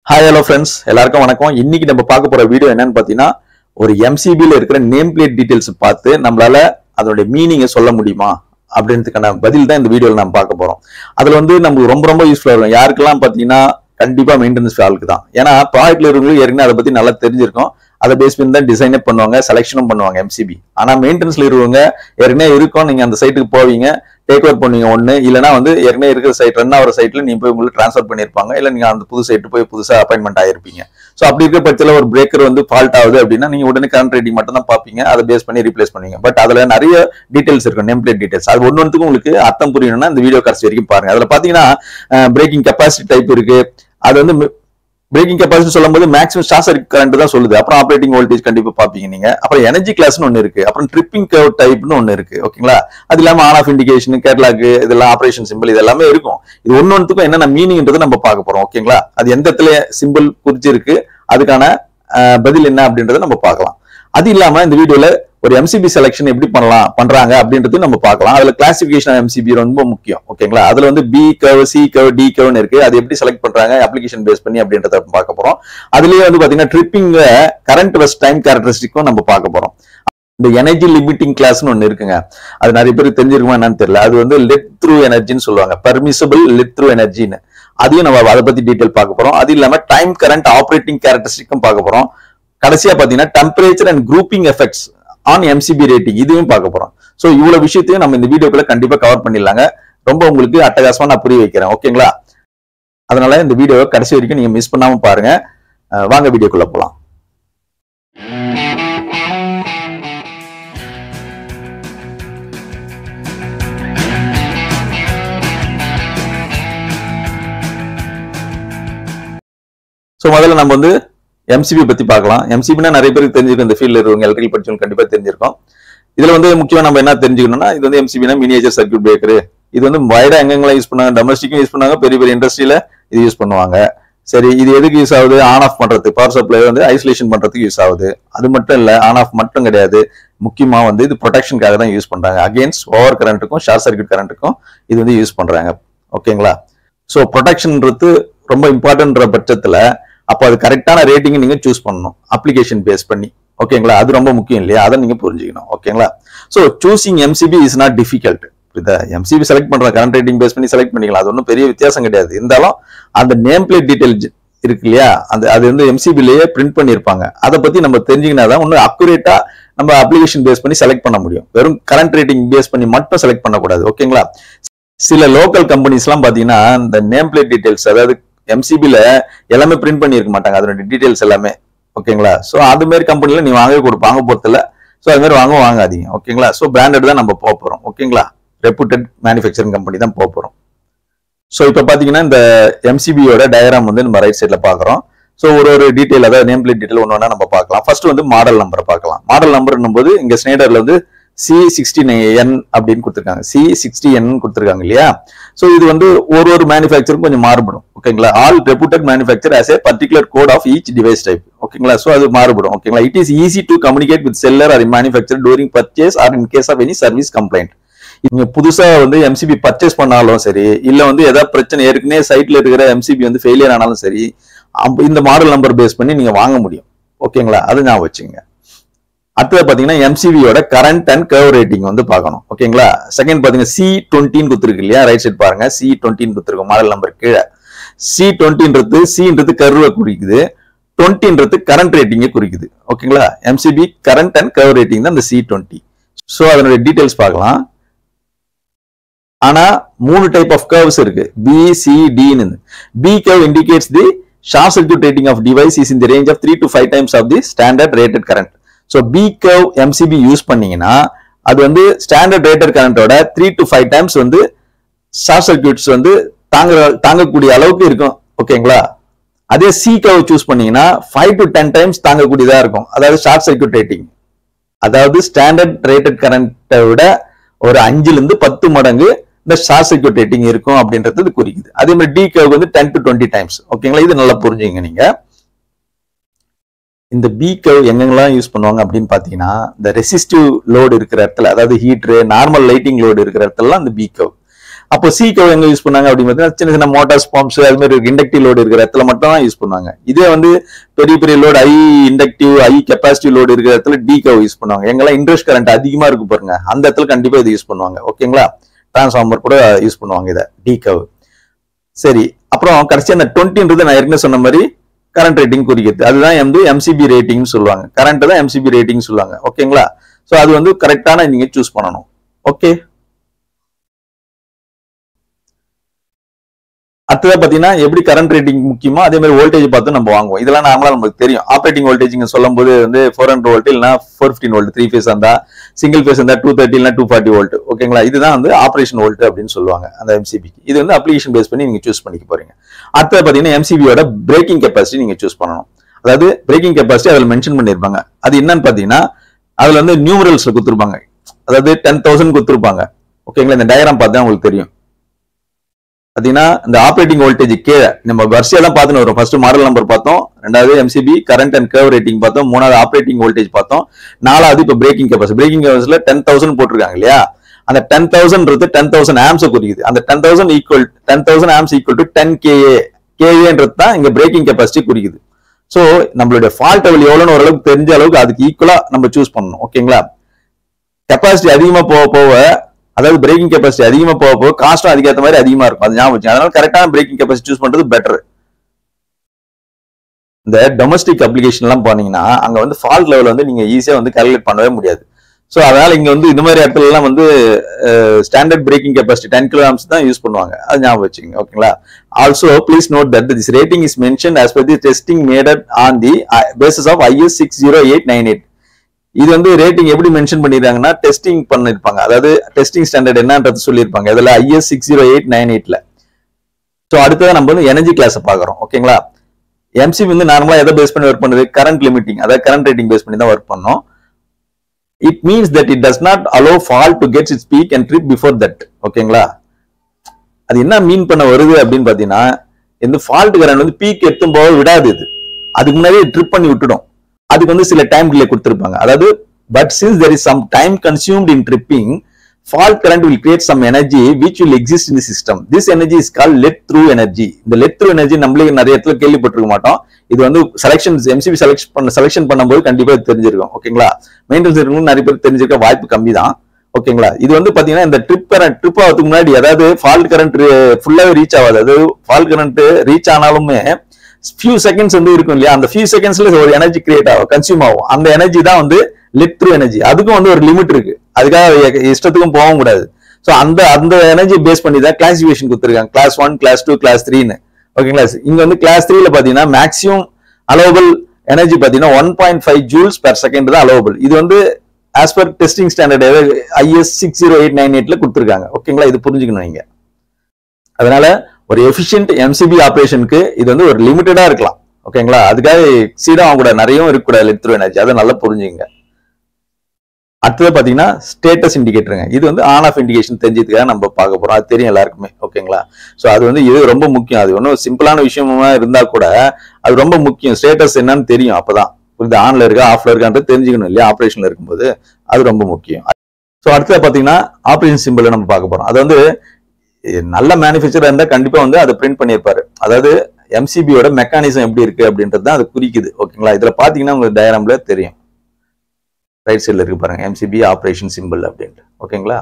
Hi hello friends எல்லாருக்கும் வணக்கம். இன்னைக்கு நம்ம பார்க்க போற வீடியோ என்னன்னு பாத்தீங்கன்னா ஒரு MCB ல இருக்கிற நேம் பிளேட் டீடைல்ஸ் பார்த்து நம்மளால அதோட மீனிங்கை சொல்ல முடியுமா அப்படின்றதுக்கான பதில் தான் இந்த வீடியோல நம்ம பார்க்க போறோம். அதுல நமக்கு ரொம்ப யூஸ்ஃபுல்லா இருக்கும். யாருக்கெல்லாம் பாத்தீங்கன்னா கண்டிப்பா மெயின்டெனன்ஸ் ஆளுக்கு தான். ஏன்னா ப்ராடக்ட்ல இருக்கவங்களுக்கு ஏற்கனவே அதை பத்தி நல்லா தெரிஞ்சிருக்கும். அதை பேஸ் பண்ணி தான் டிசைனே பண்ணுவாங்க, செலக்ஷனும் பண்ணுவாங்க MCB. ஆனா மெயின்டெனன்ஸ்ல இருக்கவங்க ஏற்கனவே இருக்கும், நீங்க அந்த சைட்டுக்கு போவீங்க, டேக் ஓவர் பண்ணுவீங்க ஒண்ணு, இல்லைன்னா ஏற்கனவே இருக்கிற சைட் ரன் ஆகிற சைட்ல நீங்க போய் உங்களுக்கு ட்ரான்ஸ்ஃபர் பண்ணிருப்பாங்க, இல்ல நீங்க அந்த புது சைட்டு போய் புதுசா அப்பாயின்மெண்ட் ஆயிருப்பீங்க. ஸோ அப்படி இருக்கிற பட்சத்தில் ஒரு பிரேக்கர் ஃபால்ட் ஆகுது அப்படின்னா நீங்க உடனே கரண்ட் ரேட்டிங் மட்டும் தான் பார்ப்பீங்க, அதை பேஸ் பண்ணி ரீப்ளேஸ் பண்ணுவீங்க. பட் அதுல நிறைய டீடைல்ஸ் இருக்கும், நேம் பிளேட் டீடைல்ஸ். அது ஒன்னொன்றுக்கும் உங்களுக்கு அர்த்தம் புரியணும்னா இந்த வீடியோ கடைசி வரைக்கும் பாருங்க. அதுல பாத்தீங்கன்னா பிரேக்கிங் கெப்பாசிட்டி டைப் இருக்கு. அது பிரேக்கிங் கெப்பாசிட்டி சொல்லும்போது மேக்ஸிமம் ஷார்ட் சர்க்யூட் கரண்ட் தான் சொல்லுது. அப்புறம் ஆப்ரேட்டிங் வோல்டேஜ் கண்டிப்பா பாப்பீங்க நீங்க. அப்புறம் எனர்ஜி கிளாஸ்னு ஒன்னு இருக்கு. அப்புறம் ட்ரிப்பிங் கர்வ் டைப்னு ஒன்னு இருக்கு. ஓகேங்களா? அது இல்லாம ஆன் ஆஃப் இண்டிகேஷன், கேட்லாக், இதெல்லாம் ஆபரேஷன் சிம்பிள், இது எல்லாமே இருக்கும். இது ஒன்னொன்றுக்கும் என்னென்ன மீனிங்ன்றது நம்ம பார்க்க போறோம். ஓகேங்களா? அது எந்த இடத்துல சிம்பிள் குறிச்சிருக்கு, அதுக்கான பதில் என்ன அப்படின்றத நம்ம பார்க்கலாம். அது இல்லாம இந்த வீடியோல ஒரு MCB செலக்ஷன் எப்படி பண்றாங்க அப்படின்றது நம்ம பார்க்கலாம். அதுல கிளாசிபிகேஷன் MCB ரொம்ப முக்கியம். ஓகேங்களா? அதுல B curve, C curve, D கர்வ்னு இருக்கு. அது எப்படி செலக்ட் பண்றாங்க அப்ளிகேஷன் பேஸ் பண்ணி அப்படின்றத பார்க்க போறோம். அதுலயே பாத்தீங்கன்னா ட்ரிப்பிங் கரண்ட் வெர்சஸ் டைம் கேரக்டரிஸ்டிக்கும் நம்ம பார்க்க போறோம். இந்த எனர்ஜி லிமிட்டிங் கிளாஸ்னு ஒன்னு இருக்குங்க. அது நிறைய பேருக்கு தெரிஞ்சிருக்குமா என்னன்னு தெரியல. அது லெட் த்ரூ எனர்ஜின்னு சொல்லுவாங்க, பர்மிசபிள் லெட் த்ரூ எனர்ஜின்னு. அதையும் நம்ம அதை பத்தி டீடைல் பார்க்க போறோம். அது இல்லாம டைம் கரண்ட் ஆப்ரேட்டிங் கேரக்டரிஸ்டிக்கும் பார்க்க போறோம். கடைசியா பாத்தீங்கன்னா temperature and grouping effects on MCB rating, இதுவும் பார்க்க போறோம். சோ இவ்வளவு விஷயத்தையும் நம்ம இந்த வீடியோக்குள்ள கண்டிப்பா கவர் பண்ணிடலாங்க. ரொம்ப உங்களுக்கு அட்டகாசமா நான் புரிய வைக்கிறேன். ஓகேங்களா? அதனால இந்த வீடியோவை கடைசி வரைக்கும் நீங்க மிஸ் பண்ணாம பாருங்க. வாங்க வீடியோக்குள்ள போலாம். சோ முதல்ல நம்ம MCB பத்தி பார்க்கலாம். MCBனா நிறைய பேருக்கு தெரிஞ்சிருக்கும், இந்த ஃபீல்ட்ல இருக்கவங்க எலக்ட்ரிக்கல் படிச்சவங்க கண்டிப்பா தெரிஞ்சிருக்கும். இதுல முக்கியமா நம்ம என்ன தெரிஞ்சுக்கணும்னா, இது MCBனா மினியேச்சர் சர்க்யூட் பிரேக்கர். இது வைடா எங்கெங்கெல்லாம் யூஸ் பண்ணாங்க, டொமஸ்டிக்கும் யூஸ் பண்ணாங்க, பெரிய இண்டஸ்ட்ரியில இது யூஸ் பண்ணுவாங்க. சரி, இது எதுக்கு யூஸ் ஆகுது? ஆன் ஆஃப் பண்றதுக்கு, பவர் சப்ளை ஐசோலேஷன் பண்றதுக்கு யூஸ் ஆகுது. அது மட்டும் இல்ல, ஆன் ஆஃப் மட்டும் கிடையாது, முக்கியமா இது ப்ரொடெக்ஷனுக்காக தான் யூஸ் பண்றாங்க. அகேன்ஸ்ட் ஓவர் கரண்ட்டுக்கும் ஷார்ட் சர்க்யூட் கரண்ட்டுக்கும் இது யூஸ் பண்றாங்க. ஓகேங்களா? சோ ப்ரொடெக்ஷன்ன்றது ரொம்ப இம்பார்ட்டன்ட்ன்ற பட்சத்துல அப்போ அது கரெக்டான ரேட்டிங் நீங்க சூஸ் பண்ணணும், அப்ளிகேஷன் பேஸ் பண்ணி. ஓகேங்களா? அது ரொம்ப முக்கியம் இல்லையா? அதை நீங்க புரிஞ்சுக்கணும். ஓகேங்களா? So choosing MCB is not difficult. MCB select பண்ற கரண்ட் ரேட்டிங் பேஸ் பண்ணி செலக்ட் பண்ணிக்கலாம். அது ஒன்றும் பெரிய வித்தியாசம் கிடையாது. இருந்தாலும் அந்த நேம் பிளேட் டீடைல் இருக்கு இல்லையா, அது MCBலயே பிரிண்ட் பண்ணிருப்பாங்க. அதை பத்தி நம்ம தெரிஞ்சுக்கினாதான் இன்னும் அக்குரேட்டா நம்ம அப்ளிகேஷன் பேஸ் பண்ணி செலக்ட் பண்ண முடியும். வெறும் கரண்ட் ரேட்டிங் பேஸ் பண்ணி மட்டும் செலக்ட் பண்ணக்கூடாது. ஓகேங்களா? சில லோக்கல் கம்பெனிஸ் எல்லாம் பாத்தீங்கன்னா இந்த நேம் பிளேட் டீடைல்ஸ், அதாவது MCBல எல்லாமே பிரிண்ட் பண்ணி இருக்க மாட்டாங்க, அதோட டீடைல்ஸ் எல்லாமே. ஓகேங்களா? சோ அது மாதிரி கம்பெனில நீ வாங்க போறது இல்ல. சோ அது மாதிரி வாங்காதீங்க. ஓகேங்களா? சோ பிராண்டட் தான் நம்ம போறோம். ஓகேங்களா? ரெப்யூட்டட் மேனுஃபேக்சரிங் கம்பெனி தான் போறோம். சோ இப்ப பாத்தீங்கன்னா இந்த MCBயோட டயக்ராம் நம்ம ரைட் சைட்ல பாக்குறோம். சோ ஒரு டீடைல், அதாவது நேம் பிளேட் டீடைல் ஒண்ணு நம்ம பார்க்கலாம். ஃபர்ஸ்ட் மாடல் நம்பர் பார்க்கலாம். மாடல் நம்பர்னும் போது இங்க ஸ்னைடர்ல C60N அப்படின்னு கொடுத்திருக்காங்க, C60N கொடுத்திருக்காங்க இல்லையா? சோ இது ஒரு மேனுஃபேக்சரும் கொஞ்சம் மாறுபடும். ஓகேங்களா? All reputed manufacturer as a particular code of each device type. ஓகேங்களா? சோ அது மாறுபடும். ஓகேங்களா? It is easy to communicate with seller or manufacturer during purchase or in case of any service complaint. நீங்க புதுசா MCB பர்ச்சேஸ் பண்ணாலும் சரி, இல்ல ஏதாவது பிரச்சனை ஏற்கனவே சைட்ல இருக்கிற MCB ஃபெயிலியர் ஆனாலும் சரி, இந்த மாடல் நம்பர் பேஸ் பண்ணி நீங்க வாங்க முடியும். ஓகேங்களா? அது ஞாபகம் வச்சுங்க. அடுத்தது பாத்தீங்கன்னா MCBயோட கரண்ட் அண்ட் கர்வ் ரேட்டிங் பார்க்கணும். ஓகேங்களா? செகண்ட் பாத்தீங்கன்னா C20 கொடுத்துருக்கு இல்லையா? ரைட் சைட் பாருங்க, C20 கொடுத்துருக்கு மாடல் நம்பர் கீழே. C20ன்றது கர்வை குறிக்குது, 20ன்றது கரண்ட் ரேட்டிங்கை குறிக்குது. ஓகேங்களா? MCB current and curve rating தான் இந்த C20. சோ அதனுடைய டீடைல்ஸ் பார்க்கலாம். ஆனா 3 டைப் ஆஃப் கர்வ்ஸ் இருக்கு, B, C, D ன்னு. B curve indicates the short circuit rating of device is in the range of 3 to 5 times of the standard rated current. So B curve MCB use பண்ணீங்கன்னா அது standard rated கரண்டோட 3 to 5 times short circuits தாங்கக்கூடிய அளவுக்கு இருக்கும். ஓகேங்களா? அதே C curve choose பண்ணீங்கன்னா 5 to 10 times தாங்கக்கூடியதா இருக்கும். அதாவது ஷார்ட் சர்க்யூட் ரேட்டிங், அதாவது ஸ்டாண்டர்ட் ரேட்டட் கரண்ட்டை விட ஒரு 5 to 10 மடங்கு இந்த ஷார்ட் சர்க்யூட் ரேட்டிங் இருக்கும் அப்படின்றது குறிக்குது. அதே மாதிரி D curve 10 to 20 டைம்ஸ். ஓகேங்களா? இது நல்லா புரிஞ்சுங்க நீங்க. இந்த B curve எங்கெங்கெல்லாம் யூஸ் பண்ணுவாங்க அப்படின்னு பாத்தீங்கன்னா, இந்த ரெசிஸ்டிவ் லோடு இருக்கிற இடத்துல, அதாவது ஹீட்டர், நார்மல் லைட்டிங் லோடு இருக்கிற இடத்துல இந்த B curve. அப்போ சி கவ் எங்க யூஸ் பண்ணாங்க அப்படின்னு பார்த்தீங்கன்னா சின்ன சின்ன மோட்டார்ஸ் பம்ப்ஸ் அது மாதிரி இண்டக்டிவ் லோடு இருக்கிற இடத்துல மட்டும் தான் யூஸ் பண்ணுவாங்க. இதே வந்து பெரிய பெரிய load high inductive high capacity load இருக்கிற இடத்துல டி கவ் யூஸ் பண்ணுவாங்க. எங்கெல்லாம் இன்ட்ரெஸ்ட் கரண்ட் அதிகமா இருக்கு பாருங்க அந்த இடத்துல கண்டிப்பா இது யூஸ் பண்ணுவாங்க. ஓகேங்களா, டிரான்ஸ்ஃபார்மர் கூட யூஸ் பண்ணுவாங்க இதை டி கவ். சரி, அப்புறம் கடைசி அந்த 20ன்றது நான் ஏற்கனவே சொன்ன மாதிரி கரண்ட் ரேட்டிங் குறிக்கிறது. அதுதான் வந்து எம்சிபி ரேட்டிங் சொல்லுவாங்க. கரண்ட் தான் எம்சிபி ரேட்டிங் சொல்லுவாங்க. ஓகேங்களா, சோ அது வந்து கரெக்டான நீங்க சூஸ் பண்ணணும். ஓகே, அடுத்ததா பாத்தீங்கன்னா எப்படி கரண்ட் ரேட்டிங் முக்கியமோ அதே மாதிரி வோல்டேஜ் பார்த்து நம்ம வாங்குவோம். இதெல்லாம் நார்மலா நமக்கு தெரியும். ஆப்ரேட்டிங் வோல்டேஜ் சொல்லும் போது வந்து 400 வோல்ட் இல்லைன்னா 415 வோல்ட் 3 ஃபேஸ் இருந்தா, சிங்கிள் ஃபேஸ் இருந்தா 230 இல்லைன்னா 240 வோல்ட். ஓகேங்களா, இதுதான் வந்து ஆப்ரேஷன் வோல்ட் அப்படின்னு சொல்லுவாங்க அந்த எம்சிபிக்கு. இது வந்து அப்ளிகேஷன் பேஸ் பண்ணி நீங்க சூஸ் பண்ணிக்க போறீங்க. அடுத்தது பாத்தீங்கன்னா எம்சிபியோட பிரேக்கிங் கெப்பாசிட்டி நீங்க சூஸ் பண்ணணும். அதாவது பிரேக்கிங் கெப்பாசிட்டி அதில் மென்ஷன் பண்ணிருப்பாங்க. அது என்னன்னு பாத்தீங்கன்னா அதுல வந்து நியூமரல்ஸ்ல கொடுத்துருப்பாங்க. அதாவது 10,000 கொடுத்துருப்பாங்க. ஓகேங்களா, இந்த டயக்ராம் பார்த்தா உங்களுக்கு தெரியும். பாத்தீங்கன்னா இந்த ஆப்ரேட்டிங் வோல்டேஜ் கீழே நம்ம வரிசையெல்லாம் பார்த்துன்னு வரும். ஃபர்ஸ்ட் மாடல் நம்பர் பார்த்தோம், ரெண்டாவது MCB current and curve rating பார்த்தோம், மூணாவது ஆப்ரேட்டிங் வோல்டேஜ் பார்த்தோம், நாலாவது இப்ப பிரேக்கிங் கெப்பாசிட்டி. பிரேக்கிங் கெப்பாசிட்டில 10,000 போட்டிருக்காங்க இல்லையா, அந்த 10,000 10,000 ஆம்ஸ் குறிக்குது. அந்த 10,000 ஆம்ஸ் ஈக்குவல் டு 10 kA. kAன்றது தான் இங்க பிரேக்கிங் கெப்பாசிட்டி குறிக்குது. சோ நம்மளுடைய ஃபால்ட் லெவல் எவ்வளவுன்னு ஓரளவுக்கு தெரிஞ்ச அளவுக்கு அதுக்கு ஈக்குவலா நம்ம சூஸ் பண்ணணும். ஓகேங்களா, கெப்பாசிட்டி அதிகமா போக போக அதாவது பிரேக்கிங் கெப்பாசிட்டி அதிகமா போக போக காஸ்டும் அதுக்கேற்ற மாதிரி அதிகமா இருக்கும். அது ஞாபகம் வச்சு, அதனால கரெக்டான பிரேக்கிங் கெப்பாசிட்டி சூஸ் பண்றது பெட்டர். இந்த டொமஸ்டிக் அப்ளிகேஷன் எல்லாம் போனீங்கன்னா அங்க வந்து ஃபால்ட் லெவல் வந்து நீங்க ஈஸியா வந்து கால்குலேட் பண்ணவே முடியாது. சோ அதனால இங்க வந்து இந்த மாதிரி இடத்துல எல்லாம் வந்து ஸ்டாண்டர்ட் பிரேக்கிங் கெப்பாசிட்டி 10 kA தான் யூஸ் பண்ணுவாங்க. அது ஞாபகம் வச்சுக்கோங்க. ஓகேங்களா, also please note that this rating is mentioned as per the testing made on the basis of IS 60898. இது வந்து ரேட்டிங் எப்படி மென்ஷன் பண்ணிருக்காங்கன்னா டெஸ்டிங் பண்ணிருப்பாங்க. அதாவது டெஸ்டிங் ஸ்டாண்டர்ட் என்னன்றது சொல்லியிருப்பாங்க இதுல IS 60898ல. ஸோ அடுத்ததான் நம்ம வந்து எனர்ஜி கிளாஸ் பாக்குறோம். ஓகேங்களா, எம்சிபி வந்து நார்மலா எதை பேஸ் பண்ணி ஒர்க் பண்ணுது, கரண்ட் லிமிட்டிங் அதாவது கரண்ட் ரேட்டிங் பேஸ் பண்ணி தான் ஒர்க் பண்ணோம். It means that it does not allow fault to get its peak and trip before that. ஓகேங்களா, அது என்ன மீன் பண்ண வருது அப்படின்னு பாத்தீங்கன்னா இந்த ஃபால்ட் கரண்ட் வந்து பீக் எடுத்தும் போக விடாது. இது அதுக்கு முன்னாடியே ட்ரிப் பண்ணி விட்டுடும். அதுக்கு வந்து சில டைம் டிலே கொடுத்திருப்பாங்க. அதாவது but since there is some time consumed in tripping, fault current will create some energy which will exist in the system. This energy is called let through energy. இந்த let through energy நம்மளே நிறைய இடத்துல கேள்விப்பட்டிருக்க மாட்டோம். இது வந்து MCB selection பண்ணும்போது கண்டிப்பா தெரிஞ்சிருக்கும். ஓகேங்களா, மெயின்டெனன்ஸ் இருக்கணும் நிறைய பேர் தெரிஞ்சிருக்க வாய்ப்பு கம்மி தான். ஓகேங்களா, இது வந்து பாத்தீங்கன்னா இந்த ட்ரிப் ஆகிறதுக்கு முன்னாடி அதாவது ஃபால்ட் கரண்ட் ஃபுல்லாவே ரீச் ஆகாது. அதாவது ஃபால்ட் கரண்ட் ரீச் ஆனாலுமே ஃபியூ செகண்ட்ஸ் வந்து இருக்கும் இல்லையா, அந்த ஃபியூ செகண்ட்ஸ்ல ஒரு எனர்ஜி கிரியேட் ஆகும், கன்சியூம் ஆகும். அந்த எனர்ஜி தான் வந்து லெட் த்ரூ எனர்ஜி. அதுக்கும் வந்து ஒரு லிமிட் இருக்கு, அதுக்காக இஷ்டத்துக்கும் போக கூடாது. ஸோ அந்த எனர்ஜி பேஸ் பண்ணி தான் கிளாசிபிகேஷன் கொடுத்துருக்காங்க, கிளாஸ் 1, கிளாஸ் 2, கிளாஸ் 3ன்னு. ஓகேங்களா, இங்க வந்து கிளாஸ் 3ல பாத்தீங்கன்னா மேக்ஸிமம் அலோவபிள் எனர்ஜி பாத்தீங்கன்னா 1.5 ஜூல்ஸ் பெர் செகண்ட் தான் அலோவபிள். இது வந்து as per testing standard IS 60898ல கொடுத்துருக்காங்க. ஓகேங்களா, இது புரிஞ்சுக்கணும் நீங்க. அதனால ஒரு எஃபிஷியன்ட் எம்சிபி ஆபரேஷனுக்கு இது வந்து ஒரு லிமிட்டடா இருக்கலாம். ஓகேங்களா, அதுக்காக சீடா அவங்க கூட நிறைய இருக்கக்கூடாது லெட் த்ரூ எனர்ஜி, அதை நல்லா புரிஞ்சுங்க. அடுத்தது பாத்தீங்கன்னா ஸ்டேட்டஸ் இண்டிகேட்டருங்க. இது வந்து ஆன் ஆஃப் இண்டிகேஷன் தெரிஞ்சதுக்காக நம்ம பார்க்க போறோம். அது தெரியும் எல்லாருக்குமே. ஓகேங்களா, சோ அது வந்து இது ரொம்ப முக்கியம். அது ஒன்றும் சிம்பிளான விஷயமா இருந்தா கூட அது ரொம்ப முக்கியம். ஸ்டேட்டஸ் என்னன்னு தெரியும், அப்பதான் இது ஆன்ல இருக்கா ஆஃப்ல இருக்கான்றது தெரிஞ்சுக்கணும் இல்லையா, ஆப்ரேஷன்ல இருக்கும்போது அது ரொம்ப முக்கியம். ஸோ அடுத்தது பாத்தீங்கன்னா ஆப்ரேஷன் சிம்பிள் நம்ம பார்க்க போறோம். அது வந்து நல்ல மேனுஃபேக்சரா இருந்தா கண்டிப்பா வந்து அதை பிரிண்ட் பண்ணியிருப்பாரு. அதாவது எம்சிபியோட மெக்கானிசம் எப்படி இருக்கு அப்படின்றது தான் அது குறிக்குது. ஓகேங்களா, இதுல பாத்தீங்கன்னா உங்களுக்கு டயக்ராம்ல தெரியும், ரைட் சைட்ல இருக்கு பாருங்க எம்சிபி ஆப்ரேஷன் சிம்பிள் அப்படின்ட்டு. ஓகேங்களா,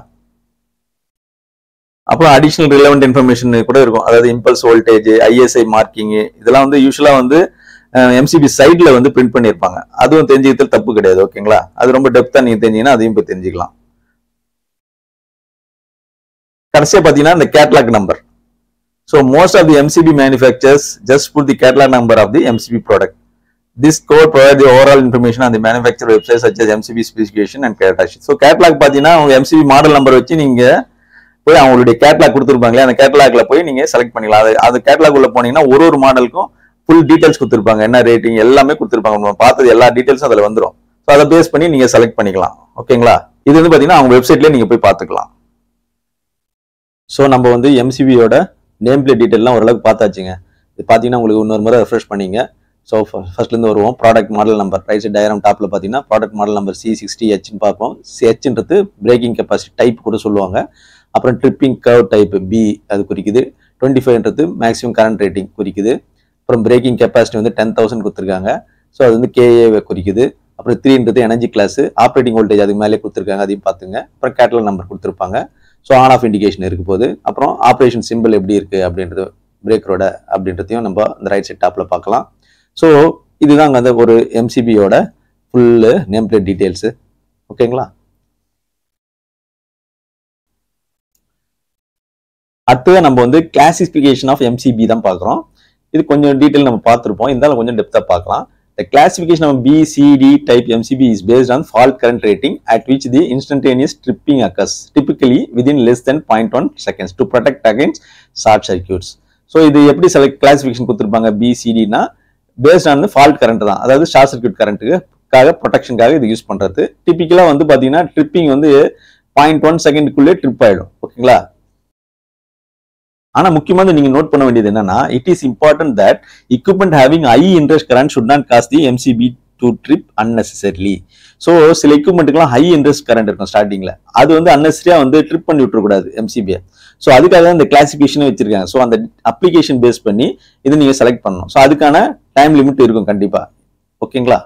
அப்புறம் அடிஷனல் ரிலவெண்ட் இன்ஃபர்மேஷன் கூட இருக்கும். அதாவது இம்பல்ஸ் வோல்டேஜ், ISI மார்க்கிங், இதெல்லாம் வந்து யூஸ்வலா வந்து எம்சிபி சைட்ல வந்து பிரிண்ட் பண்ணியிருப்பாங்க. அதுவும் தெரிஞ்சுக்கிறது தப்பு கிடையாது. ஓகேங்களா, அது ரொம்ப டெப்தா நீங்க தெரிஞ்சீங்கன்னா அதையும் போய் தெரிஞ்சுக்கலாம். கடைசியா பாத்தீங்கன்னா இந்த catalogue number. So most of the MCB manufacturers just put the catalog number of the MCB product. This code provides the overall information on the manufacturer website such as MCB specification and catalog sheet. So catalog பாத்தீங்கன்னா உங்க MCB model number வச்சு நீங்க போய் அவங்களுடைய catalogue கொடுத்துருப்பாங்களே, அந்த கேட்லாக்ல போய் நீங்க select பண்ணிக்கலாம். அது கேட்லாக் உள்ள போனீங்கன்னா ஒரு மாடலுக்கும் ஃபுல் டீடைல்ஸ் கொடுத்துருப்பாங்க, என்ன ரேட்டிங் எல்லாமே கொடுத்துருப்பாங்க. நம்ம பார்த்தது எல்லா டீடைல்ஸும் அதுல வந்துடும். ஸோ அதை பேஸ் பண்ணி நீங்க செலக்ட் பண்ணிக்கலாம். ஓகேங்களா, இது வந்து பாத்தீங்கன்னா அவங்க வெப்சைட்லயே நீங்க போய் பார்த்துக்கலாம். ஸோ நம்ம வந்து எம்சிபியோட நேம் பிளேட் டீட்டெயிலாம் ஓரளவுக்கு பார்த்தாச்சுங்க. இது பார்த்தீங்கன்னா உங்களுக்கு இன்னொரு முறை ரெஃப்ரெஷ் பண்ணிங்க. ஸோ ஃபர்ஸ்ட்லேருந்து வருவோம். Product model number right side diagram டாப்பில் பார்த்தீங்கன்னா ப்ராடக்ட் மாடல் நம்பர் C60Hன்னு பார்ப்போம். Hன்றது பிரேக்கிங் கெப்பாசிட்டி டைப் கூட சொல்லுவாங்க. அப்புறம் ட்ரிப்பிங் கர்வ் டைப் பி அது குறிக்குது. 25ன்றது மேக்ஸிமம் கரண்ட் ரேட்டிங் குறிக்குது. அப்புறம் பிரேக்கிங் கெப்பாசிட்டி வந்து 10,000 கொடுத்துருக்காங்க. ஸோ அது வந்து கேஏவை குறிக்குது. அப்புறம் 3ன்றது எனர்ஜி கிளாஸ், ஆப்ரேட்டிங் வோல்டேஜ் அதுக்கு மேலே கொடுத்துருக்காங்க, அதையும் பார்த்துங்க. அப்புறம் கேட்டலாக் நம்பர் கொடுத்துருப்பாங்க. ஸோ ஆன் ஆஃப் இண்டிகேஷன் இருக்கு போது. அப்புறம் ஆப்ரேஷன் சிம்பிள் எப்படி இருக்கு அப்படின்றது பிரேக்கரோட அப்படின்றதையும் நம்ம இந்த ரைட் சைட் டாப்ல பார்க்கலாம். ஸோ இதுதான் அந்த ஒரு எம்சிபியோட ஃபுல் நேம் பிளேட் டீடைல்ஸ். ஓகேங்களா? அடுத்தது நம்ம வந்து கிளாசிஃபிகேஷன் ஆஃப் எம்சிபி தான் பார்க்குறோம். இது கொஞ்சம் டீட்டெயில் நம்ம பார்த்துருப்போம், இருந்தாலும் கொஞ்சம் டெப்த்தாக பார்க்கலாம். The classification of BCD type MCB is based on fault current rating at which the instantaneous tripping occurs, typically within less than 0.1 seconds to protect against short circuits. So இது எப்படி கிளாசிஃபிகேஷன் கொடுத்துருப்பாங்க BCDனா based on fault current தான், அதாவது short circuit கரண்ட்டுக்காக ப்ரொடெக்ஷனுக்காக இது use பண்றது. டிபிக்கலா வந்து பாத்தீங்கன்னா ட்ரிப்பிங் வந்து 0.1 செகண்டுக்குள்ளே ட்ரிப் ஆயிடும். ஓகேங்களா? ஆனா முக்கியமா நீங்க நோட் பண்ண வேண்டியது என்னன்னா, it is important that equipment having high inrush current should not cause the MCB to trip unnecessarily. So சில எக்யூப்மெண்ட்டுக்குலாம் ஹை இன்ட்ரெஸ்ட் கரண்ட் இருக்கும் ஸ்டார்டிங்ல, அது வந்து அன்னெசரியா வந்து ட்ரிப் பண்ணி விட்டுறக்கூடாது எம்சிபியை. ஸோ அதுக்காக தான் இந்த கிளாசிஃபிகேஷனே வச்சிருக்காங்க. ஸோ அந்த அப்ளிகேஷன் பேஸ் பண்ணி இது நீங்க செலக்ட் பண்ணணும். ஸோ அதுக்கான டைம் லிமிட் இருக்கும் கண்டிப்பா. ஓகேங்களா?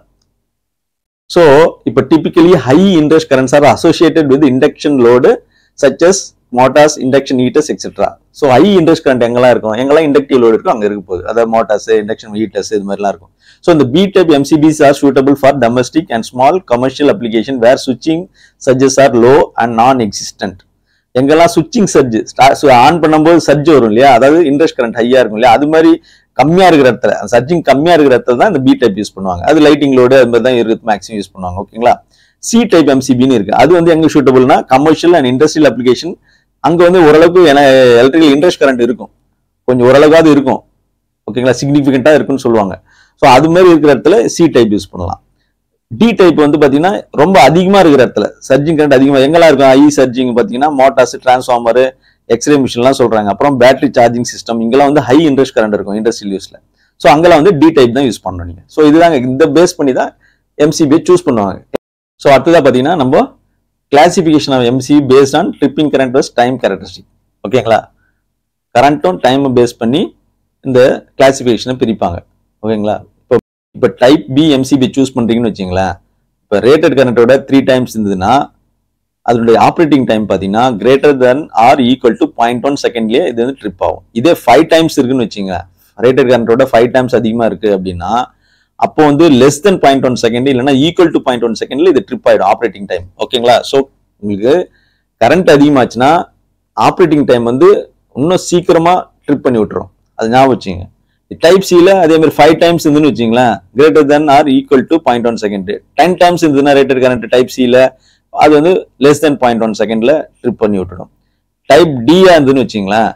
ஸோ இப்போ typically high inrush currents are associated with induction load such as motors, induction heaters etcetera. So high inrush current எங்கெல்லாம் இருக்கும், எங்கெல்லாம் இண்டக்டிவ் லோடு இருக்கும் அங்கே இருக்க போகுது, அதாவது மோட்டார்ஸ், இண்டக்ஷன் ஹீட்டர்ஸ் இது மாதிரிலாம் இருக்கும். ஸோ இந்த B type MCBs are suitable for domestic and small commercial application where switching surges are low and non existent. எங்கெல்லாம் சுவிச்சிங் சர்ஜ் ஆன் பண்ணும்போது சர்ஜ் வரும் இல்லையா, அதாவது இன்ட்ரெஸ்ட் கரண்ட் ஹையா இருக்கும் இல்லையா, அது மாதிரி கம்மியா இருக்கிற இடத்துல, சர்ஜிங் கம்மியா இருக்கிற இடத்துல தான் இந்த பி டைப் யூஸ் பண்ணுவாங்க. அது லைட்டிங் லோடு அது மாதிரி தான் இருக்கு மேக்ஸிமம் யூஸ் பண்ணுவாங்க. ஓகேங்களா? சி டைப் எம்சிபின்னு இருக்கு, அது வந்து எங்க சூட்டபிள்னா கமர்ஷியல் அண்ட் இண்டஸ்ட்ரியல் அப்ளிகேஷன். அங்க வந்து ஓரளவுக்கு எலக்ட்ரிக்கல் இன்ட்ரெஸ்ட் கரண்ட் இருக்கும், கொஞ்சம் ஓரளவுக்காவது இருக்கும். ஓகேங்களா? சிக்னிபிகண்டா இருக்குன்னு சொல்லுவாங்க. ஸோ அது மாதிரி இருக்கிற இடத்துல சி டைப் யூஸ் பண்ணலாம். டி டைப் வந்து பாத்தீங்கன்னா ரொம்ப அதிகமா இருக்கிற இடத்துல சர்ஜிங் கரண்ட் அதிகமா எங்கெல்லாம் இருக்கும், ஐ சர்ஜிங் பாத்தீங்கன்னா மோட்டார்ஸ், டிரான்ஸ்ஃபார்மர், எக்ஸ்ரே மிஷின்லாம் சொல்றாங்க. அப்புறம் பேட்டரி சார்ஜிங் சிஸ்டம், இங்கெல்லாம் வந்து ஹை இன்ட்ரெஸ்ட் கரண்ட் இருக்கும் இண்டஸ்ட்ரியல் யூஸ்ல. ஸோ அங்கெல்லாம் வந்து டி டைப் தான் யூஸ் பண்ணணும் நீங்க. ஸோ இதுதாங்க, இந்த பேஸ் பண்ணி தான் எம்சிபியை சூஸ் பண்ணுவாங்க. ஸோ அடுத்ததா பாத்தீங்கன்னா நம்ம classification of MCB based on tripping current versus time characteristic. ஓகேங்களா? கரண்ட்டும் டைம் பேஸ் பண்ணி இந்த கிளாசிபிகேஷனை பிரிப்பாங்க. ஓகேங்களா? இப்போ டைப் பி எம்சிபி சூஸ் பண்றீங்கன்னு வச்சுங்களேன், இப்போ ரேட்டட் கரண்டோட 3 டைம்ஸ் இருந்ததுன்னா அதனுடைய ஆப்ரேட்டிங் டைம் பார்த்தீங்கன்னா greater than or equal to 0.1 செகண்ட்லேயே இது வந்து ட்ரிப் ஆகும். இதே 5 டைம்ஸ் இருக்குன்னு வச்சுங்க, ரேட்டட் கரண்டோட 5 டைம்ஸ் அதிகமாக இருக்கு அப்படின்னா அப்போ வந்து லெஸ் தென் 0.1 செகண்ட் இல்லைன்னா ஈக்குவல் டு 0.1 செகண்ட்ல இது ட்ரிப் ஆயிடும் ஆப்ரேட்டிங் டைம். ஓகேங்களா? ஸோ உங்களுக்கு கரண்ட் அதிகமாச்சுன்னா ஆப்ரேட்டிங் டைம் வந்து இன்னும் சீக்கிரமா ட்ரிப் பண்ணி விட்டுரும், அது ஞாபகம் வச்சுங்க. டைப் சில அதே மாதிரி 5 டைம்ஸ் இருந்துன்னு வச்சுங்களேன், greater than or equal to 0.1 second. 10 times இருந்ததுன்னா ரேட்டட் கரண்ட் டைப் சில அது வந்து லெஸ் தென் 0.1 செகண்ட்ல ட்ரிப் பண்ணி விட்டுடும். டைப் டியா இருந்துன்னு வச்சுங்களேன்,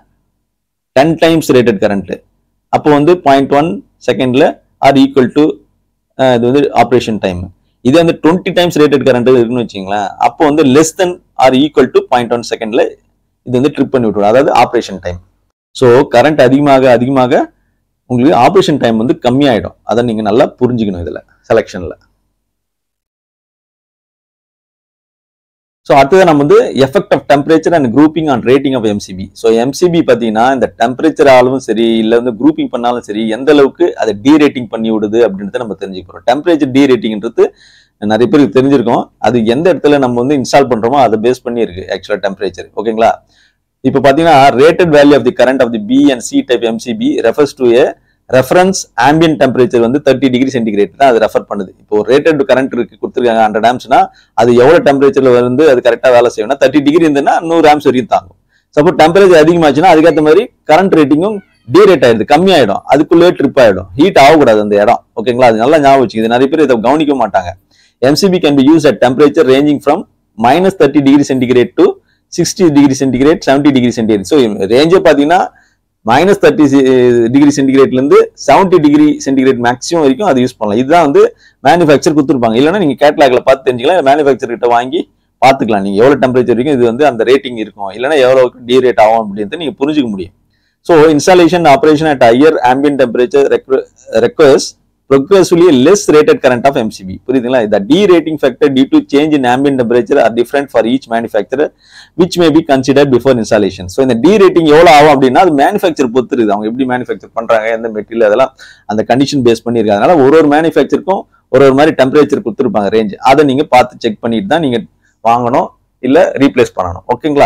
10 டைம்ஸ் ரேட்டட் கரண்ட், அப்போ வந்து 0.1 செகண்ட்ல ஆர் ஈக்குவல் டு இது வந்து ஆப்ரேஷன் டைம். இது வந்து 20 டைம்ஸ் ரேட்டட் கரண்ட் இருக்குன்னு வச்சுங்களேன், அப்போ வந்து less than or equal to 0.1 செகண்ட்ல இது வந்து ட்ரிப் பண்ணி விட்டுரும், அதாவது ஆப்ரேஷன் டைம். ஸோ கரண்ட் அதிகமாக அதிகமாக உங்களுக்கு ஆப்ரேஷன் டைம் வந்து கம்மியாயிடும். அதை நீங்க நல்லா புரிஞ்சுக்கணும் இதுல செலக்ஷன்ல. ஸோ அடுத்தது நம்ம வந்து effect of temperature and grouping on rating of MCB. So MCB பார்த்தீங்கன்னா இந்த டெம்பரேச்சர் ஆலும் சரி இல்லை வந்து குரூப்பிங் பண்ணாலும் சரி எந்த அளவுக்கு அதை டி ரேட்டிங் பண்ணி விடுது அப்படின்றத நம்ம தெரிஞ்சுக்கிறோம். டெம்பரேச்சர் டி ரேட்டிங்ன்றது நிறைய பேருக்கு தெரிஞ்சிருக்கும், அது எந்த இடத்துல நம்ம வந்து இன்ஸ்டால் பண்றோமோ அதை பேஸ் பண்ணி இருக்கு ஆக்சுவலா டெம்பரேச்சர். ஓகேங்களா? இப்போ பார்த்தீங்கன்னா rated value of the current of the B and C type MCB refers to a reference ambient temperature வந்து 30 டிகிரி சென்டிகிரேட் தான் அது ரெஃபர் பண்ணுது. இப்போ ரேட்டட் கரண்ட் இருக்கு கொடுத்துருக்காங்க 100 ஆம்ஸ்னா அது எவ்வளவு டெம்பரேச்சர்ல வந்து அது கரெக்டா வேலை செய்யணும்னா 30 டிகிரி இருந்ததுன்னா 100 ஆம்ஸ் வரைக்கும் தாங்கும். சப்போஸ் டெம்பரேச்சர் அதிகமாச்சுன்னா அதுக்கேற்ற மாதிரி கரண்ட் ரேட்டிங்கும் டீரேட் ஆயிடுது, கம்மியாயிடும், அதுக்குள்ளே ட்ரிப் ஆயிடும், ஹீட் ஆகக்கூடாது அந்த இடம். ஓகேங்களா? அது நல்லா ஞாபகம் வச்சுக்குது, நிறைய பேர் இதை கவனிக்க மாட்டாங்க. MCB can be use at temperature ranging from -30 degree centigrade to 60 degree centigrade 70 degree centigrade. So ரேஞ்சே பார்த்தீங்கன்னா -30 டிகிரி சென்டிகிரேட்ல இருந்து 70 டிகிரி சென்டிகிரேட் மேக்ஸிமம் வரைக்கும் அது யூஸ் பண்ணலாம். இதுதான் வந்து மேனுஃபேக்சர் கொடுத்துருப்பாங்க. இல்லைன்னா நீங்க கேட்லாக்ல பார்த்து தெரிஞ்சுக்கலாம், மேனுஃபேக்சர் கிட்ட வாங்கி பார்த்துக்கலாம் நீங்க எவ்வளவு டெம்பரேச்சர் வரைக்கும் இது வந்து அந்த ரேட்டிங் இருக்கும், இல்லைன்னா எவ்வளவு டீரேட் ஆகும் அப்படின்ட்டு நீங்க புரிஞ்சுக்க முடியும். So installation operation at higher ambient temperature requires progressively less rated current of MCB. புரியுதுங்களா? The derating factor due to change in ambient temperature are different for each manufacturer, which may be considered before installation. So இந்த derating எவ்வளவு ஆகும் அப்படின்னா அது manufacture பொறுத்து இருக்குது. அவங்க எப்படி மேனுஃபேக்சர் பண்றாங்க, எந்த மெட்டீரியல், அதெல்லாம் அந்த கண்டிஷன் பேஸ் பண்ணி இருக்கு. அதனால ஒரு மேனுஃபேக்சருக்கும் ஒரு மாதிரி டெம்பரேச்சர் கொடுத்துருப்பாங்க ரேஞ்ச். அதை நீங்க பார்த்து செக் பண்ணிட்டு தான் நீங்க வாங்கணும் இல்ல ரீப்ளேஸ் பண்ணணும். ஓகேங்களா?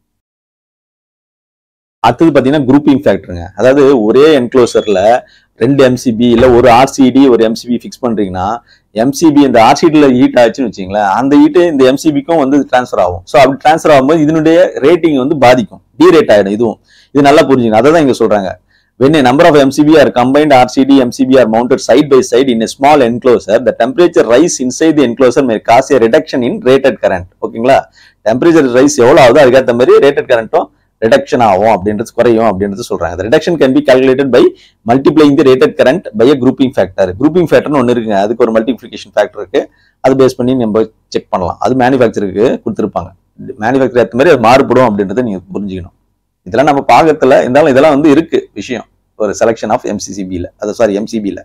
அடுத்தது பாத்தீங்கன்னா குரூப்பிங் ஃபேக்டருங்க. அதாவது ஒரே என்க்ளோசர்ல 2 MCB இல்ல ஒரு RCD ஒரு MCB ஃபிக்ஸ் பண்றீங்கன்னா MCB இந்த RCDல ஹீட் ஆச்சுன்னு வச்சுங்களேன், அந்த ஹீட் இந்த MCBக்கும் வந்து டிரான்ஸ்ஃபர் ஆகும். ஸோ அப்படி டிரான்ஸ்ஃபர் ஆகும்போது இதனுடைய ரேட்டிங் வந்து பாதிக்கும், டீரேட் ஆயிடும். இதுவும் இது நல்லா புரிஞ்சுங்க. அதை தான் இங்க சொல்றாங்க. When a number of MCB are combined, RCD MCB are mounted side by side in a small enclosure, the temperature rise inside the enclosure may cause a reduction in rated current. ஓகேங்களா? Temperature rise எவ்வளவு ஆகுதோ அதுக்கேற்ற மாதிரி rated கரண்ட்டும் reduction ஆகும் அப்படின்றது, குறையும் அப்படின்றது சொல்றாங்க. The reduction can be calculated by multiplying the rated current by a grouping factor. grouping factorன்னு ஒன்று இருக்குங்க, அதுக்கு ஒரு மல்டிப்ளிகேஷன் ஃபேக்டர் இருக்கு. அது பேஸ் பண்ணி நம்ம செக் பண்ணலாம். அது மேனுஃபேக்சருக்கு கொடுத்துருப்பாங்க. மேனுஃபேக்சர் ஏற்ற மாதிரி அது மாறுபடும் அப்படின்றத நீங்க புரிஞ்சுக்கணும். இதெல்லாம் நம்ம பாகத்துல இருந்தாலும் இதெல்லாம் வந்து இருக்கு விஷயம் ஒரு செலக்ஷன் ஆஃப் MCCBல, MCBல.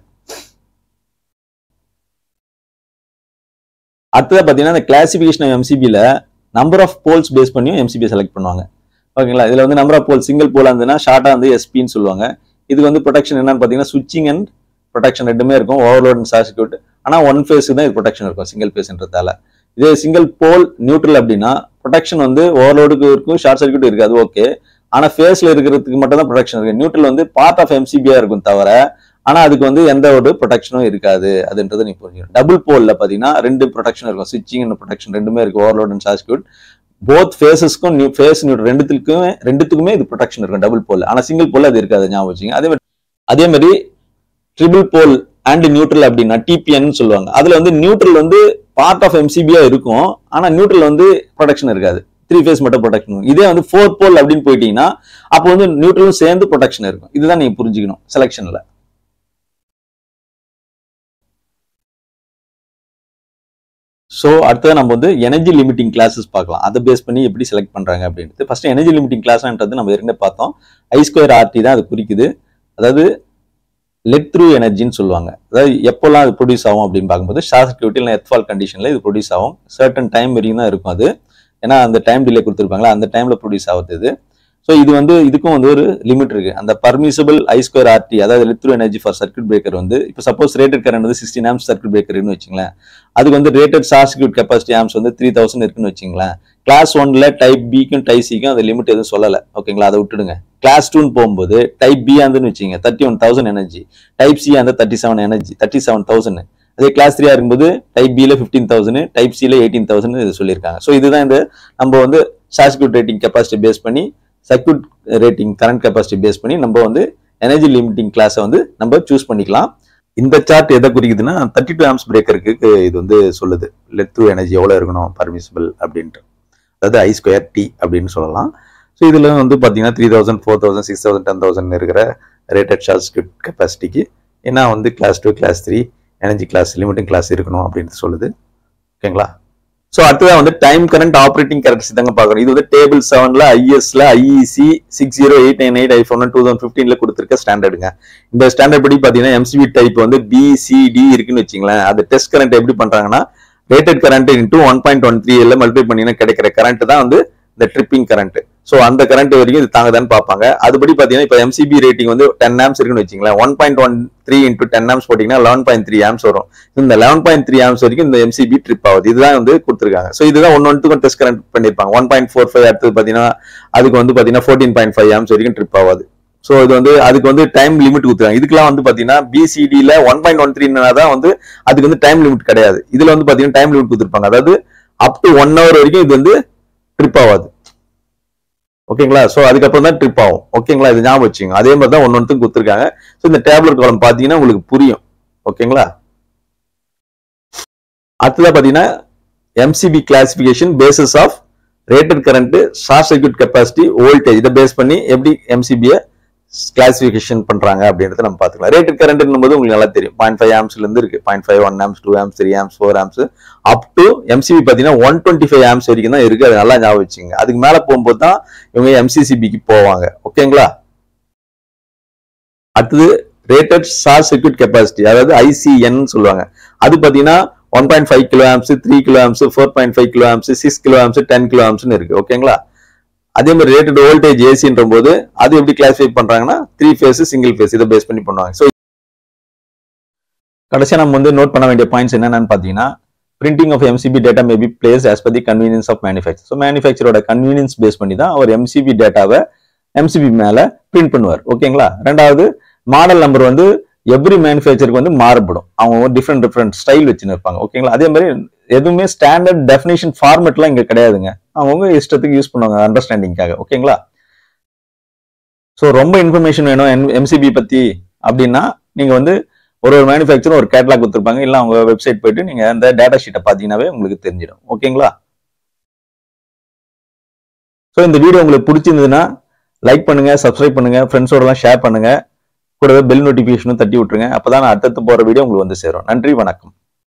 அடுத்தது பாத்தீங்கன்னா இந்த கிளாசிபிகேஷன் ஆஃப் MCBல நம்பர் ஆஃப் போல்ஸ் பேஸ் பண்ணியும் MCB செலக்ட் பண்ணுவாங்க. ஓகேங்களா? இதுல வந்து நம்பர் ஆஃப் போல் சிங்கிள் போலா இருந்ததுன்னா ஷார்ட்டா வந்து SPன்னு சொல்லுவாங்க. இதுக்கு வந்து ப்ரொடெக்ஷன் என்னன்னு பாத்தீங்கன்னா சுவிட்சிங் அண்ட் ப்ரொடெக்ஷன் ரெண்டுமே இருக்கும், ஓவர்லோட் அண்ட் ஷார்ட் சர்க்யூட். ஆனா ஒன் ஃபேஸ் தான் இது ப்ரொடெக்ஷன் இருக்கும், சிங்கிள் ஃபேஸ்ன்றதால. இதே சிங்கிள் போல் நியூட்ரல் அப்படின்னா ப்ரொடெக்ஷன் வந்து ஓவர்லோடுக்கு இருக்கும், ஷார்ட் சர்க்யூட் இருக்காது. ஓகே, ஆனா ஃபேஸ்ல இருக்கிறதுக்கு மட்டும் தான் ப்ரொடெக்ஷன் இருக்கு. நியூட்ரல் வந்து பார்ட் ஆஃப் MCBயா இருக்கும் தவிர, ஆனா அதுக்கு வந்து எந்த ஒரு ப்ரொடெக்ஷனும் இருக்காது அதுன்றதை நீ புரிஞ்சுக்கணும். டபுள் போல்ல பாத்தீங்கன்னா 2 ப்ரொடெக்ஷன் இருக்கும், சுவிட்சிங் அண்ட் ப்ரொடெக்ஷன் ரெண்டுமே இருக்கு, overload and short circuit. Both ஃபேஸஸ்க்கும் ஃபேஸ் நியூட்ரல் ரெண்டுத்துக்குமே இது ப்ரொடெக்ஷன் இருக்கும் டபுள் போல். ஆனா சிங்கிள் போல் அது இருக்காது, ஞாபகம் வச்சுங்க. அதே மாதிரி ட்ரிபிள் போல் அண்ட் நியூட்ரல் அப்படின்னா TPN சொல்லுவாங்க. அதுல வந்து நியூட்ரல் வந்து பார்ட் ஆஃப் MCBயா இருக்கும், ஆனா நியூட்ரல் வந்து ப்ரொடெக்ஷன் இருக்காது, 3 ஃபேஸ் மட்டும் ப்ரொடெக்ஷன். இதே வந்து 4 போல் அப்படின்னு போயிட்டீங்கன்னா அப்போ வந்து நியூட்ரலும் சேர்ந்து ப்ரொடெக்ஷன் இருக்கும். இதுதான் நீங்க புரிஞ்சுக்கணும் செலக்ஷன்ல. ஸோ அடுத்தது நம்ம வந்து எனர்ஜி லிமிட்டிங் கிளாஸஸ் பார்க்கலாம். அதை பேஸ் பண்ணி எப்படி செலக்ட் பண்றாங்க அப்படின்ட்டு. ஃபர்ஸ்ட் எனர்ஜி லிமிட்டிங் கிளாஸ்ன்றது நம்ம ஏற்கனவே பார்த்தோம். I²RT தான் அது குறிக்குது. அதாவது லெட் த்ரூ எனர்ஜின்னு சொல்லுவாங்க. அதாவது எப்போல்லாம் அது ப்ரொடியூஸ் ஆகும் அப்படின்னு பார்க்கும்போது ஷார்ட் சர்க்யூட் இல்லை எர்த்ஃபால் கண்டிஷன்ல இது ப்ரொடியூஸ் ஆகும். சர்டன் டைம் வரைக்கும் தான் இருக்கும் அது, ஏன்னா அந்த டைம் டிலே கொடுத்துருப்பாங்களா, அந்த டைம்ல ப்ரொடியூஸ் ஆகுது இது. ஸோ இது வந்து இதுக்கும் வந்து ஒரு லிமிட் இருக்கு. அந்த பர்மிசபிள் I²RT அதாவது let through energy for circuit breaker வந்து இப்போ சப்போஸ் ரேட்டட் கரண்ட் வந்து 16 ஆம்ஸ் சர்க்யூட் பிரேக்கர்னு வச்சுங்களேன், அதுக்கு வந்து rated short circuit capacity amps வந்து 3000 இருக்குன்னு வச்சுங்களேன். கிளாஸ் 1ல டைப் பிக்கும் டைப் சிக்கும் அந்த லிமிட் எதுவும் சொல்லலை. ஓகேங்களா? அதை விட்டுடுங்க. கிளாஸ் 2ன்னு போகும்போது டைப் பி ஆந்துன்னு வச்சுங்க 31,000 எனர்ஜி, டைப் சி அந்த 37,000. அதே கிளாஸ் 3 இருக்கும்போது டைப் பில 15,000, டைப் சில 18,000 இது சொல்லியிருக்காங்க. ஸோ இதுதான் இந்த நம்ம வந்து short circuit rating capacity base பண்ணி, circuit rating current capacity base பண்ணி நம்ம வந்து எனர்ஜி லிமிட்டிங் கிளாஸை வந்து நம்ம சூஸ் பண்ணிக்கலாம். இந்த சார்ட் எதை குறிக்குதுன்னா 32 ஆம்ஸ் பிரேக்கருக்கு இது வந்து சொல்லுது லெட் த்ரூ எனர்ஜி எவ்வளோ இருக்கணும் பர்மிசிபிள் அப்படின்ட்டு, அதாவது I²T அப்படின்னு சொல்லலாம். ஸோ இதில் வந்து பார்த்தீங்கன்னா 3000, 4000, 6000, 10,000 இருக்கிற ரேட்டட் ஷார்ட் சர்க்யூட் கெப்பாசிட்டிக்கு ஏன்னா வந்து class 2, class 3 energy class limiting class இருக்கணும் அப்படின்னு சொல்லுது. ஓகேங்களா? ஸோ அடுத்ததான் வந்து டைம் கரண்ட் ஆப்ரேட்டிங் கேரக்டரிஸ்டிக்ஸ் தாங்க பார்க்கணும். இது வந்து டேபிள் 7ல ISல IEC 60898 I4 2015ல கொடுத்துருக்க ஸ்டாண்டர்டுங்க. இந்த ஸ்டாண்டர்ட் படி பார்த்தீங்கன்னா MCB டைப் வந்து BCD இருக்குன்னு வச்சுங்களேன். அது டெஸ்ட் கரண்ட் எப்படி பண்றாங்கன்னா ரேட்டட் கரண்ட் இன்டூ 1.13 மல்டிப்ளை பண்ணினா கிடைக்கிற கரண்ட் தான் வந்து இந்த ட்ரிப்பிங் கரண்ட். ஸோ அந்த கரண்ட் வரைக்கும் இது தாங்கதான்னு பார்ப்பாங்க. அதுபடி பார்த்தீங்கன்னா இப்போ MCB ரேட்டிங் வந்து 10 ஆம்ஸ் இருக்குன்னு வச்சுங்களேன். 1.13 இன்டூ 10 ஆம்ஸ் போட்டிங்கன்னா 11.3 ஆம்ஸ் வரும். இந்த 11.3 ஆம்ஸ் வரைக்கும் இந்த MCB ட்ரிப் ஆகுது. இதுதான் வந்து கொடுத்துருக்காங்க. ஸோ இதுதான் ஒன்றுக்கும் டெஸ்ட் கரண்ட் பண்ணியிருப்பாங்க. 1.45 அடுத்தது பார்த்தீங்கன்னா அதுக்கு வந்து பார்த்தீங்கன்னா 14.5 ஆம்ஸ் வரைக்கும் ட்ரிப் ஆகாது. ஸோ இது வந்து அதுக்கு வந்து டைம் லிமிட் கொடுத்துருக்காங்க. இதுக்கெல்லாம் வந்து பார்த்தீங்கன்னா BCDல 1.13 தான் வந்து அதுக்கு வந்து டைம் லிமிட் கிடையாது. இதுல வந்து பார்த்தீங்கன்னா டைம் லிமிட் கொடுத்துருப்பாங்க. அதாவது அப் டு 1 hour வரைக்கும் இது வந்து ட்ரிப் ஆகாது. ஓகேங்களா? சோ அதுக்கப்புறம் தான் ட்ரிப் ஆகும். ஓகேங்களா? இது ஞாபகம் வச்சுங்க. அதே மாதிரி தான் ஒன்னொன்னுக்கும் கொடுத்துருக்காங்க. ஸோ இந்த டேப்லெட் காலம் பார்த்தீங்கன்னா உங்களுக்கு புரியும். ஓகேங்களா? அடுத்ததான் பார்த்தீங்கன்னா MCB classification basis of rated current, short circuit capacity, voltage இதை பேஸ் பண்ணி எப்படி MCB கிளாசிபிகேஷன் பண்றாங்க அப்படின்றத நம்ம பார்த்துக்கலாம். ரேட்டட் கரண்ட் போது உங்களுக்கு நல்லா தெரியும். 0.5 ஆம்ஸ்ல இருந்து இருக்கு. 0.5, 1 amps, 2 amps, 3 amps, 4 amps up to MCB பார்த்தீங்கன்னா 125 ஆம்ஸ் வரைக்கும் தான் இருக்கு. அது நல்லா ஞாபகம் வச்சுங்க. அதுக்கு மேல போகும்போது தான் இவங்க MCCBக்கு போவாங்க. ஓகேங்களா? அடுத்தது ரேட்டட் ஷார்ட் சர்க்யூட் கெப்பாசிட்டி, அதாவது ICN சொல்லுவாங்க. அது பாத்தீங்கன்னா 1.5 kilo amps, 3 kilo amps, 4.5 kilo amps, 6 kilo amps, 10 kilo ஆம்ஸ்னு இருக்கு. ஓகேங்களா? அதே மாதிரி ரேட்டட் வோல்டேஜ் ஏசின்ற போது அது எப்படி கிளாசிஃபை பண்றாங்கன்னா 3 ஃபேஸ், சிங்கிள் ஃபேஸ், இதை பேஸ் பண்ணி பண்ணுவாங்க. ஸோ கடைசியா நம்ம வந்து நோட் பண்ண வேண்டிய பாயிண்ட்ஸ் என்னன்னு பாத்தீங்கன்னா, printing of MCB data may be placed as per the convenience of manufacturer. So மேனுஃபேக்சரோட கன்வீனியன்ஸ் பேஸ் பண்ணி தான் அவர் MCB டேட்டாவை MCB மேல பிரிண்ட் பண்ணுவார். ஓகேங்களா? ரெண்டாவது, மாடல் நம்பர் வந்து எவ்ரி மேனுஃபேக்சருக்கு வந்து மாறுபடும். அவங்க டிஃப்ரெண்ட் ஸ்டைல் வச்சுன்னு இருப்பாங்க. ஓகேங்களா? அதே மாதிரி எதுவுமே ஸ்டாண்டர்ட் டெஃபினேஷன் ஃபார்மெட்லாம் இங்க கிடையாதுங்க. அவங்க இஷ்டத்துக்கு யூஸ் பண்ணுவாங்க அண்டர்ஸ்டாண்டிங்காக. ஓகேங்களா? ஸோ ரொம்ப இன்ஃபர்மேஷன் வேணும் MCB பத்தி அப்படின்னா நீங்க வந்து ஒரு மேனுஃபேக்சரும் ஒரு கேட்டலாக் கொடுத்துருப்பாங்க. இல்லை அவங்க வெப்சைட் போயிட்டு நீங்க அந்த டேட்டா ஷீட்டை பார்த்தீங்கன்னாவே உங்களுக்கு தெரிஞ்சிடும். ஓகேங்களா? ஸோ இந்த வீடியோ உங்களுக்கு பிடிச்சிருந்ததுன்னா லைக் பண்ணுங்க, சப்ஸ்கிரைப் பண்ணுங்க, ஃப்ரெண்ட்ஸோடலாம் ஷேர் பண்ணுங்க, கூடவே பெல் நோட்டிஃபிகேஷனும் தட்டி விட்டுருங்க. அப்பதான் நான் அடுத்தடுத்து போற வீடியோ உங்களுக்கு வந்து சேரும். நன்றி, வணக்கம்.